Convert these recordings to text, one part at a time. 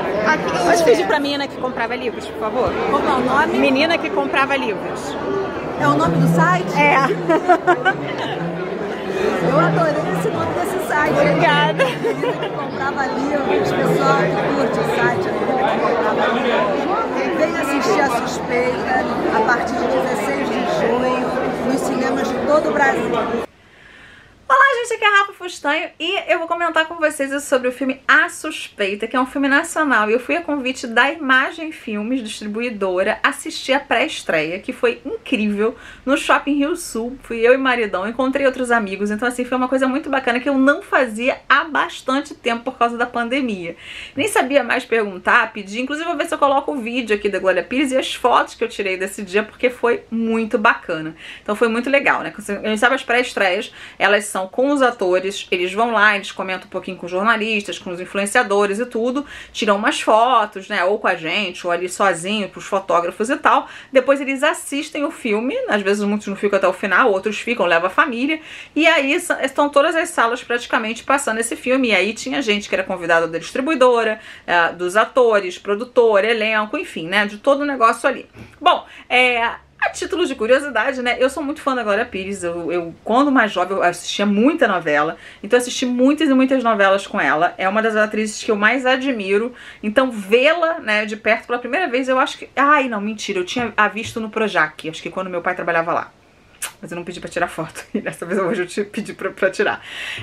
Pode pedir pra menina que comprava livros, por favor? Como é o nome? Menina que comprava livros. É o nome do site? É. Eu adorei esse nome desse site. Obrigada. Menina que comprava livros, pessoal que curte o site, a menina que comprava livros. Vem assistir A Suspeita a partir de 16 de junho nos cinemas de todo o Brasil. Olá, gente, aqui é a Rafa Fustanho e eu vou comentar com vocês sobre o filme A Suspeita, que é um filme nacional. Eu fui a convite da Imagem Filmes, distribuidora, assistir a pré-estreia, que foi incrível, no Shopping Rio Sul. Fui eu e maridão, encontrei outros amigos, então assim, foi uma coisa muito bacana que eu não fazia há bastante tempo por causa da pandemia. Nem sabia mais perguntar, pedir, inclusive vou ver se eu coloco o vídeo aqui da Glória Pires e as fotos que eu tirei desse dia, porque foi muito bacana. Então foi muito legal, né? A gente sabe as pré-estreias, elas são com os atores, eles vão lá, eles comentam um pouquinho com os jornalistas, com os influenciadores e tudo, tiram umas fotos, né, ou com a gente, ou ali sozinho, pros fotógrafos e tal. Depois eles assistem o filme, às vezes muitos não ficam até o final, outros ficam, levam a família, e aí estão todas as salas praticamente passando esse filme, e aí tinha gente que era convidada da distribuidora, dos atores, produtor, elenco, enfim, né, de todo o negócio ali. Bom, a título de curiosidade, né, eu sou muito fã da Glória Pires, eu quando mais jovem eu assistia muita novela, então eu assisti muitas e muitas novelas com ela, é uma das atrizes que eu mais admiro, então vê-la, né, de perto pela primeira vez, eu acho que, ai não, mentira, eu tinha a visto no Projac, acho que quando meu pai trabalhava lá, mas eu não pedi pra tirar foto, e dessa vez hoje eu te pedi pra tirar.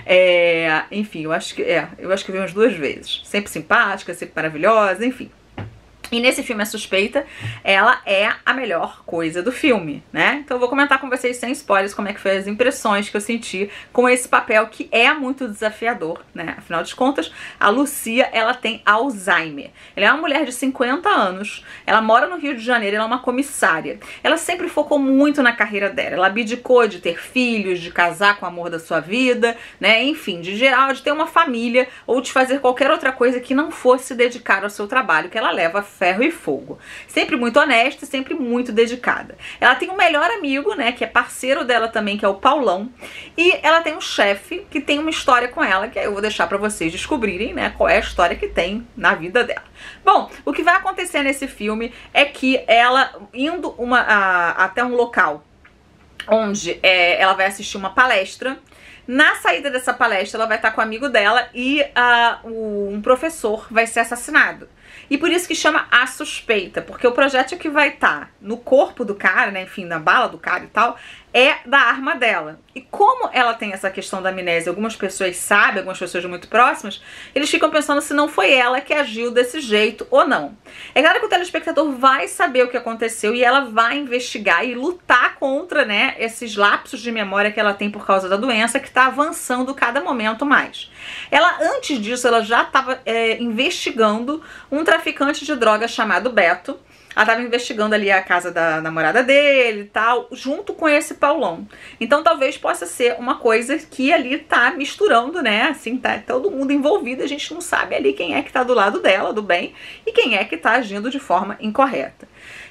Enfim, eu acho que vi umas 2 vezes, sempre simpática, sempre maravilhosa, enfim. E nesse filme A Suspeita, ela é a melhor coisa do filme, né? Então eu vou comentar com vocês sem spoilers como é que foi as impressões que eu senti com esse papel que é muito desafiador, né? Afinal de contas, a Lucia, ela tem Alzheimer. Ela é uma mulher de 50 anos, ela mora no Rio de Janeiro, ela é uma comissária. Ela sempre focou muito na carreira dela, ela abdicou de ter filhos, de casar com o amor da sua vida, né? Enfim, de geral, de ter uma família ou de fazer qualquer outra coisa que não fosse dedicar ao seu trabalho, que ela leva ferro e fogo. Sempre muito honesta e sempre muito dedicada. Ela tem um melhor amigo, né, que é parceiro dela também, que é o Paulão. E ela tem um chefe que tem uma história com ela, que eu vou deixar pra vocês descobrirem, né, qual é a história que tem na vida dela. Bom, o que vai acontecer nesse filme é que ela indo até um local onde ela vai assistir uma palestra. Na saída dessa palestra, ela vai estar com o amigo dela e um professor vai ser assassinado. E por isso que chama A Suspeita, porque o projétil que vai estar no corpo do cara, né, enfim, na bala do cara e tal, é da arma dela. E como ela tem essa questão da amnésia, algumas pessoas sabem, algumas pessoas muito próximas, eles ficam pensando se não foi ela que agiu desse jeito ou não. É claro que o telespectador vai saber o que aconteceu e ela vai investigar e lutar contra, né, esses lapsos de memória que ela tem por causa da doença, que está avançando cada momento mais. Ela, antes disso, ela já estava investigando um traficante de drogas chamado Beto. Ela estava investigando ali a casa da namorada dele e tal, junto com esse Paulão. Então talvez possa ser uma coisa que ali tá misturando, né? Assim, tá todo mundo envolvido, a gente não sabe ali quem é que tá do lado dela, do bem, e quem é que tá agindo de forma incorreta.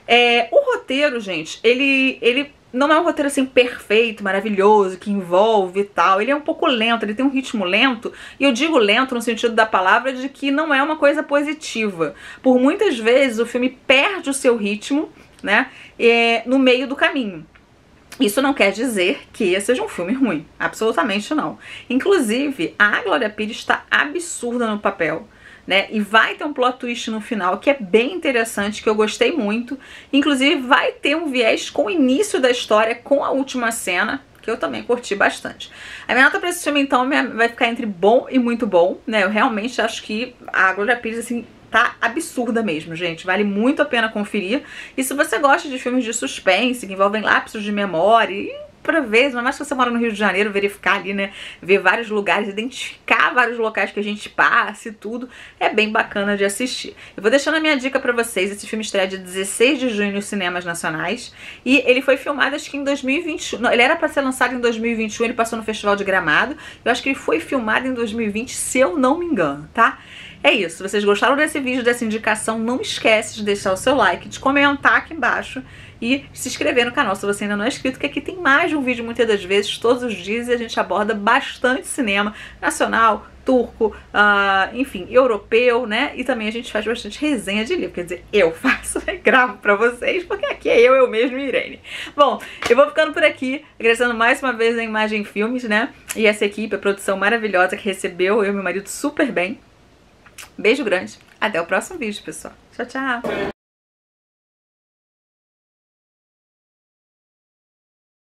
O roteiro, gente, ele não é um roteiro assim perfeito, maravilhoso, que envolve e tal. Ele é um pouco lento, ele tem um ritmo lento. E eu digo lento no sentido da palavra de que não é uma coisa positiva. Por muitas vezes o filme perde o seu ritmo, né, no meio do caminho. Isso não quer dizer que seja um filme ruim, absolutamente não. Inclusive, a Glória Pires está absurda no papel, né? E vai ter um plot twist no final que é bem interessante, que eu gostei muito. Inclusive vai ter um viés com o início da história, com a última cena, que eu também curti bastante. A minha nota pra esse filme, então, vai ficar entre bom e muito bom, né? Eu realmente acho que a Glória Pires, assim, tá absurda mesmo, gente. Vale muito a pena conferir. E se você gosta de filmes de suspense, que envolvem lapsos de memória e pra ver, mas mais que você mora no Rio de Janeiro, verificar ali, né, ver vários lugares, identificar vários locais que a gente passa e tudo, é bem bacana de assistir. Eu vou deixando a minha dica pra vocês. Esse filme estreia dia 16 de junho nos cinemas nacionais e ele foi filmado acho que em 2021, não, ele era pra ser lançado em 2021, ele passou no Festival de Gramado, eu acho que ele foi filmado em 2020, se eu não me engano, tá? é isso. Se vocês gostaram desse vídeo, dessa indicação, não esquece de deixar o seu like, de comentar aqui embaixo e se inscrever no canal se você ainda não é inscrito, que aqui tem mais de um vídeo muitas das vezes, todos os dias, e a gente aborda bastante cinema nacional, turco, enfim, europeu, né? E também a gente faz bastante resenha de livro, quer dizer, eu faço, né? Gravo pra vocês, porque aqui é eu mesmo e Irene. Bom, eu vou ficando por aqui, agradecendo mais uma vez a Imagem Filmes, né? E essa equipe, a produção maravilhosa que recebeu eu e meu marido super bem. Beijo grande, até o próximo vídeo, pessoal. Tchau, tchau!